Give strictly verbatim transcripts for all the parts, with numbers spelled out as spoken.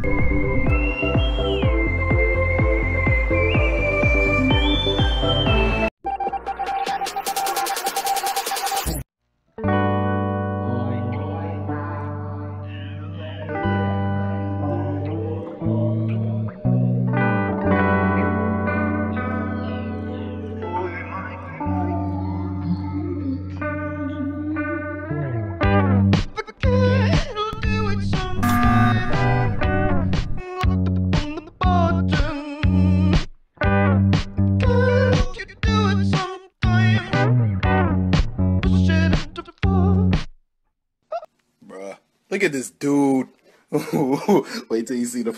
Look at this dude. Wait till you see the...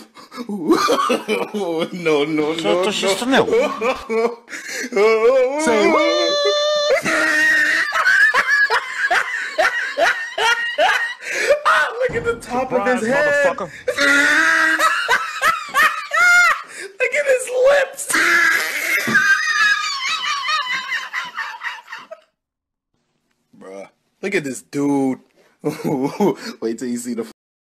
No, no, Co no, to się no. stanęło? Say what? Ah, look at the top of his head. Look at his lips. Bruh. Look at this dude. Wait till you see the...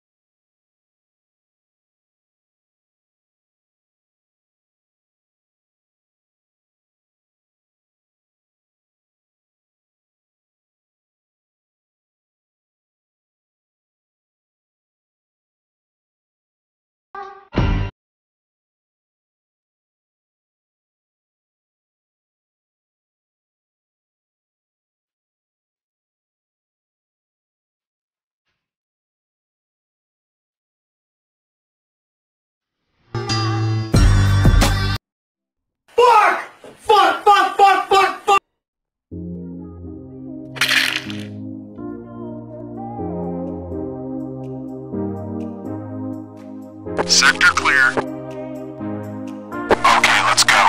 Sector clear. Okay, let's go.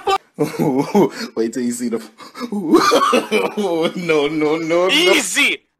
Wait till you see the... No, no, no, no. Easy!